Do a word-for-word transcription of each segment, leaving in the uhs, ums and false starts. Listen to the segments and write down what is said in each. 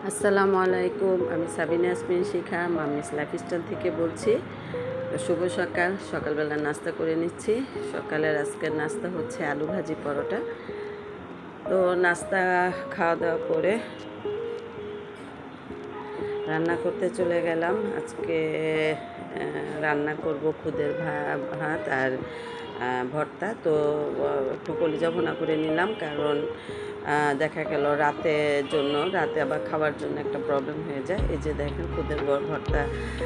আসসালামু আলাইকুম। আমি সাবিনা ইয়াসমিন শিখা মাম্মিস লাইফস্টাইল থেকে বলছি। তো শুভ সকাল। সকালবেলা নাস্তা করে নিচ্ছি। সকালের আজকের নাস্তা হচ্ছে আলু ভাজি পরোটা। তো নাস্তা খাওয়া দাওয়া করে রান্না করতে চলে গেলাম। আজকে রান্না করব খুদের ভাত আর ভর্তা। তো একটু কলিজা ভুনা করে নিলাম, কারণ দেখা গেল রাতের জন্য রাতে আবার খাওয়ার জন্য একটা প্রবলেম হয়ে যায়। এই যে দেখেন খুদের ভর্তা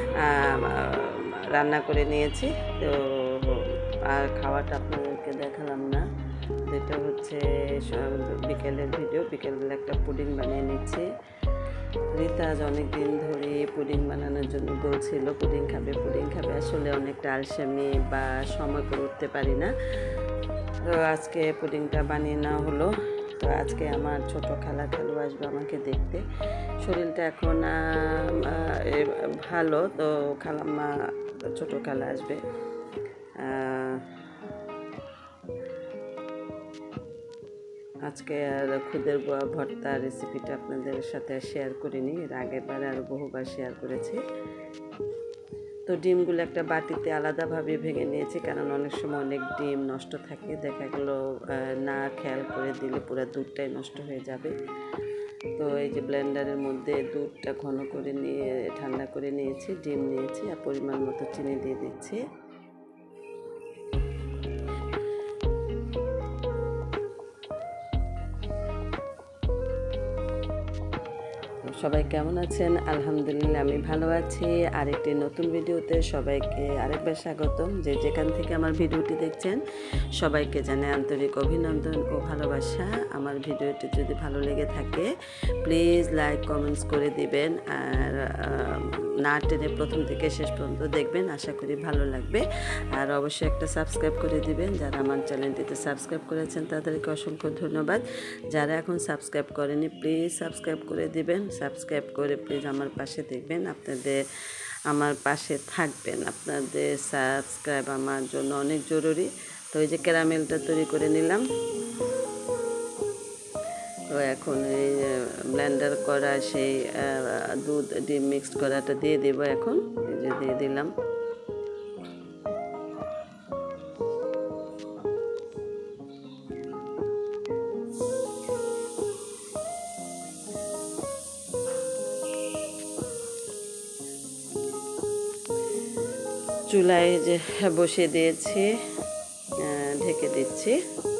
রান্না করে নিয়েছি। তো আর খাওয়াটা আপনাদেরকে দেখালাম না। যেটা হচ্ছে বিকেলের ভিডিও। বিকেলবেলা একটা পুডিং বানিয়ে নিচ্ছি। রিতাজ অনেক দিন ধরে পুডিং বানানোর জন্য বলছিল পুডিং খাবে পুডিং খাবে আসলে অনেকটা আলসেমি বা সময় করে উঠতে পারি না। তো আজকে পুডিংটা বানিয়ে নেওয়া হলো। তো আজকে আমার ছোট খালা খালু আসবে আমাকে দেখতে। শরীরটা এখন ভালো। তো খালাম্মা ছোট খালা আসবে। আজকে আর খুদের ভর্তা রেসিপিটা আপনাদের সাথে শেয়ার করিনি, এর আগের বার আরও বহুবার শেয়ার করেছি। তো ডিমগুলো একটা বাটিতে আলাদাভাবে ভেঙে নিয়েছি, কারণ অনেক সময় অনেক ডিম নষ্ট থাকে। দেখা গেলো না খেয়াল করে দিলে পুরো দুধটাই নষ্ট হয়ে যাবে। তো এই যে ব্লেন্ডারের মধ্যে দুধটা ঘন করে নিয়ে ঠান্ডা করে নিয়েছি, ডিম নিয়েছি আর পরিমাণ মতো চিনি দিয়ে দিচ্ছি। সবাই কেমন আছেন? আলহামদুলিল্লাহ আমি ভালো আছি। আরেকটি নতুন ভিডিওতে সবাইকে আরেকবার স্বাগতম। যে যেখান থেকে আমার ভিডিওটি দেখছেন সবাইকে জানাই আন্তরিক অভিনন্দন ও ভালোবাসা। আমার ভিডিওটি যদি ভালো লেগে থাকে প্লিজ লাইক কমেন্টস করে দিবেন, আর না টেনে প্রথম থেকে শেষ পর্যন্ত দেখবেন, আশা করি ভালো লাগবে। আর অবশ্যই একটা সাবস্ক্রাইব করে দিবেন। যারা আমার চ্যানেলটিতে সাবস্ক্রাইব করেছেন তাদেরকে অসংখ্য ধন্যবাদ। যারা এখন সাবস্ক্রাইব করেনি প্লিজ সাবস্ক্রাইব করে দিবেন। সাবস্ক্রাইব করে প্লিজ আমার পাশে দেখবেন, আপনাদের আমার পাশে থাকবেন। আপনাদের সাবস্ক্রাইব আমার জন্য অনেক জরুরি। তো এই যে ক্যারামেলটা তৈরি করে নিলাম। তো এখন এই ব্লেন্ডার করা সেই দুধ ডিম মিক্সড করাটা দিয়ে দেবো। এখন এই যে দিয়ে দিলাম। চুলায় যে বসিয়ে দিয়েছি, ঢেকে দিচ্ছি।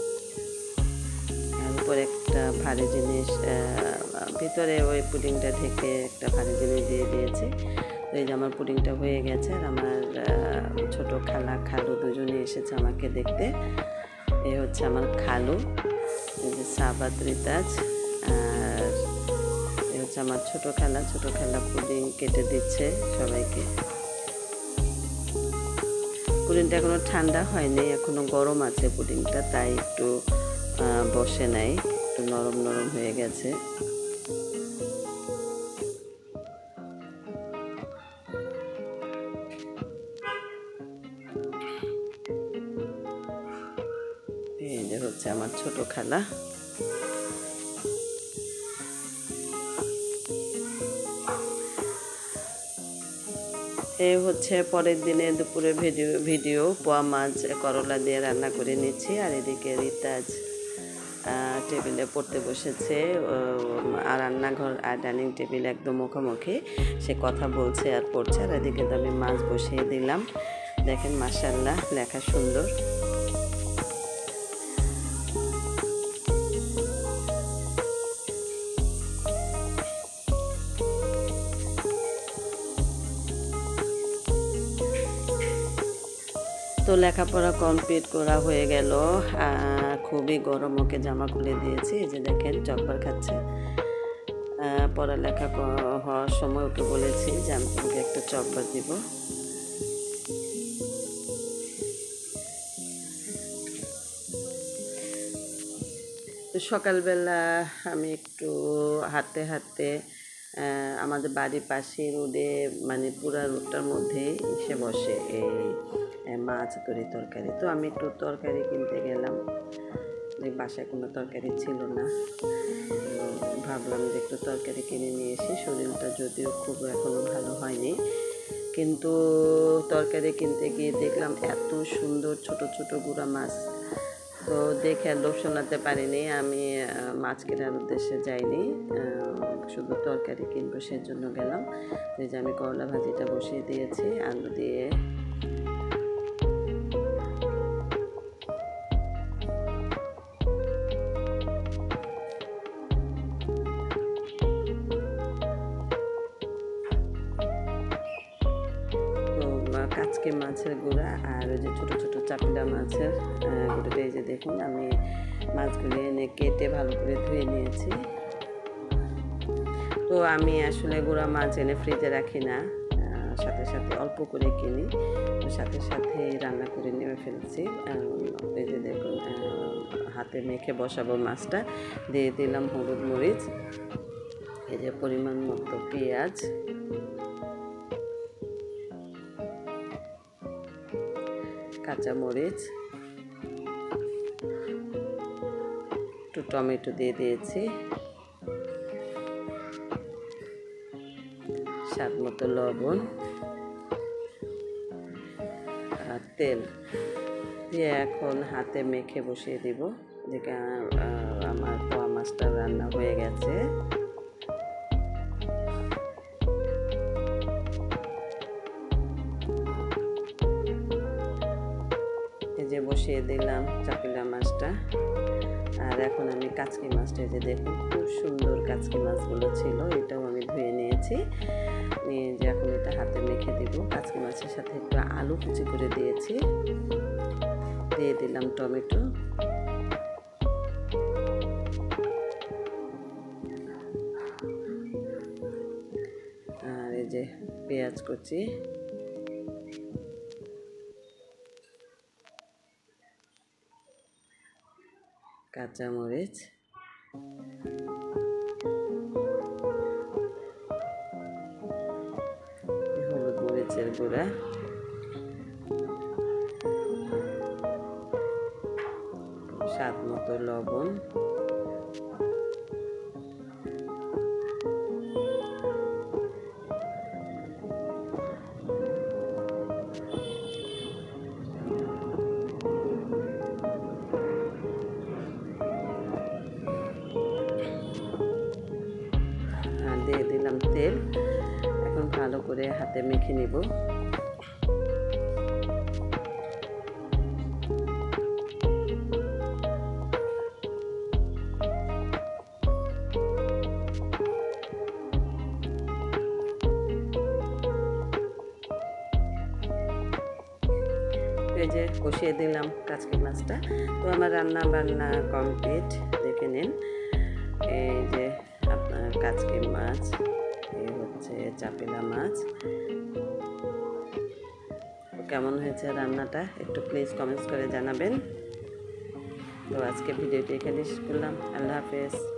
আর উপরে একটা ভারী জিনিস, ভিতরে ওই পুডিংটা ঢেকে একটা ভারী জিনিস দিয়ে দিয়েছি। তো এই যে আমার পুডিংটা হয়ে গেছে। আর আমার ছোট খালা খালু দুজনে এসেছে আমাকে দেখতে। এই হচ্ছে আমার খালু, এই যে সাবাত রিতাজ, আর এই হচ্ছে আমার ছোট খালা। ছোট খালা পুডিং কেটে দিচ্ছে সবাইকে। পুডিংটা এখনো ঠান্ডা হয়নি, এখনো গরম আছে পুডিংটা, তাই একটু বসে নাই, একটু নরম নরম হয়ে গেছে। এই যে হচ্ছে আমার ছোট খালা। এই হচ্ছে পরের দিনে দুপুরে ভিডিও ভিডিও পোয়া মাছ করলা দিয়ে রান্না করে নিচ্ছি। আর এদিকে রিতাজ টেবিলে পড়তে বসেছে, আর রান্নাঘর আর ডাইনিং টেবিল একদম মুখোমুখি, সে কথা বলছে আর পড়ছে। আর এদিকে তো আমি মাছ বসিয়ে দিলাম। দেখেন মাশাআল্লাহ, লেখা সুন্দর। তো লেখাপড়া কমপ্লিট করা হয়ে গেল। খুবই গরম, ওকে জামা খুলে দিয়েছি। এই যে দেখেন চকবার খাচ্ছে। পড়ালেখা হওয়ার সময় ওকে বলেছি যে আমি তোমাকে একটা চকবার দিব। তো সকালবেলা আমি একটু হাঁটতে হাঁটতে আমাদের বাড়ির পাশে রোডে, মানে পুরা রোডটার মধ্যে এসে বসে এই মাছ তরি তরকারি। তো আমি একটু তরকারি কিনতে গেলাম। আসলে বাসায় কোনো তরকারি ছিল না, ভাবলাম যে একটু তরকারি কিনে নিয়ে এসে। শরীরটা যদিও খুব এখনও ভালো হয়নি, কিন্তু তরকারি কিনতে গিয়ে দেখলাম এত সুন্দর ছোট ছোট গুঁড়া মাছ, তো দেখে লোভ সামলাতে পারিনি। আমি মাছ কেনার উদ্দেশ্যে যাইনি, শুধু তরকারি কিনবো সেজন্য গেলাম। এই যে আমি করলা ভাজিটা বসিয়ে দিয়েছি আলু দিয়ে। কাচকি মাছের গুঁড়া আর ওই যে ছোটো ছোটো চাপিলা মাছের গুঁড়োটা, এই যে দেখুন আমি মাছগুলো এনে কেটে ভালো করে ধুয়ে নিয়েছি। তো আমি আসলে গুঁড়া মাছ এনে ফ্রিজে রাখি না, সাথে সাথে অল্প করে কিনি, তো সাথে সাথে রান্না করে নেমে ফেলছি। এই যে দেখুন হাতে মেখে বসাবো মাছটা, দিয়ে দিলাম হলুদ মরিচ, এই যে পরিমাণ মতো পেঁয়াজ, কাঁচা মরিচ, একটু টমেটো দিয়ে দিয়েছি, স্বাদ মতো লবণ আর তেল দিয়ে এখন হাতে মেখে বসিয়ে দিব। দেখে আমার পোয়া মাছটা রান্না হয়ে গেছে। এই যে বসিয়ে দিলাম চাপিলা মাছটা, আর এখন আমি কাচকি মাছটা, যে দেখুন খুব সুন্দর কাচকি মাছগুলো ছিল, এটাও আমি ধুয়ে নিয়েছি। নিয়ে যে এখন এটা হাতে মেখে দিব। কাচকি মাছের সাথে একটু আলু কুচি করে দিয়েছি, দিয়ে দিলাম টমেটো, আর এই যে পেঁয়াজ কুচি, কাঁচা মরিচ, হলুদ মরিচের গুঁড়া, স্বাদ মতো লবণ, দিয়ে দিলাম তেল। এখন ভালো করে হাতে মেখে নিব। এই যে কষিয়ে দিলাম কাচকি মাছটা। তো আমার রান্না বান্না কমপ্লিট, দেখে নিন। এই যে আপনার কাচকি মাছ, এই হচ্ছে চাপিলা মাছ। কেমন হয়েছে রান্নাটা একটু প্লিজ কমেন্টস করে জানাবেন। তো আজকে ভিডিওটি এখানে শেষ করলাম। আল্লাহ হাফেজ।